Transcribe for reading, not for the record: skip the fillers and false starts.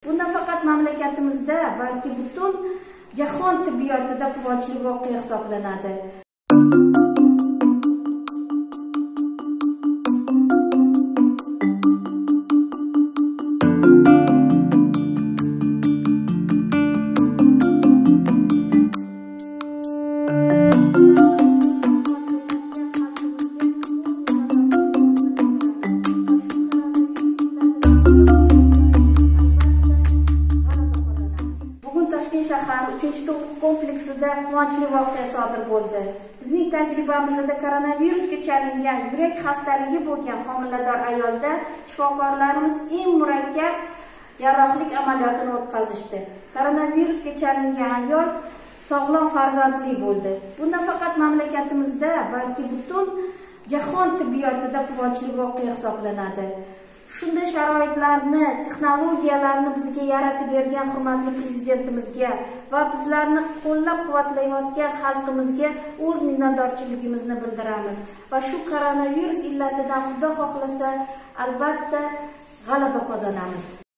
Bu nafaqat mamlakatimizda, balki butun jahon tibbiyotida quvonchli voqea hisoblanadi. Toshkent shahar 3-tug'ruq kompleksida quvonchli voqea sodir bo'ldi. Bizning tajribamizda koronavirusga chalingan yurak xastaligi bo'lgan homilador ayolda shifokorlarimiz eng murakkab jarrohlik amaliyotini o'tkazishdi. Koronavirusga chalingan ayol sog'lom farzandli bo'ldi. Bu nafaqat mamlakatimizda, balki butun jahon tibbiyotida quvonchli voqea hisoblanadi. Shunday sharoitlarni, texnologiyalarni bizga yaratib bergan hurmatli prezidentimizga va bizlarni qo'llab-quvvatlayotgan xalqimizga o'z minnatdorchiligimizni bildiramiz. Va shu koronavirus illatidan Xudo xohlasa, albatta g'alaba qozonamiz.